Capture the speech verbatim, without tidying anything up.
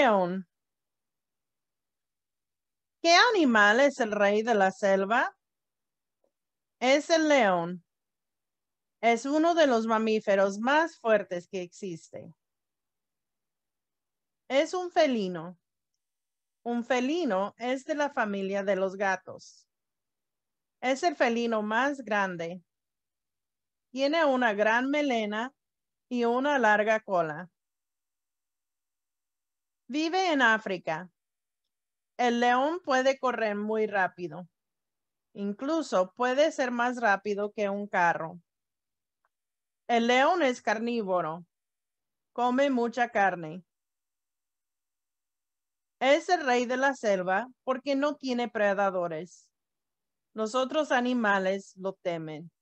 león. ¿Qué animal es el rey de la selva? Es el león. Es uno de los mamíferos más fuertes que existe. Es un felino. Un felino es de la familia de los gatos. Es el felino más grande. Tiene una gran melena y una larga cola. Vive en África. El león puede correr muy rápido. Incluso puede ser más rápido que un carro. El león es carnívoro. Come mucha carne. Es el rey de la selva porque no tiene predadores. Los otros animales lo temen.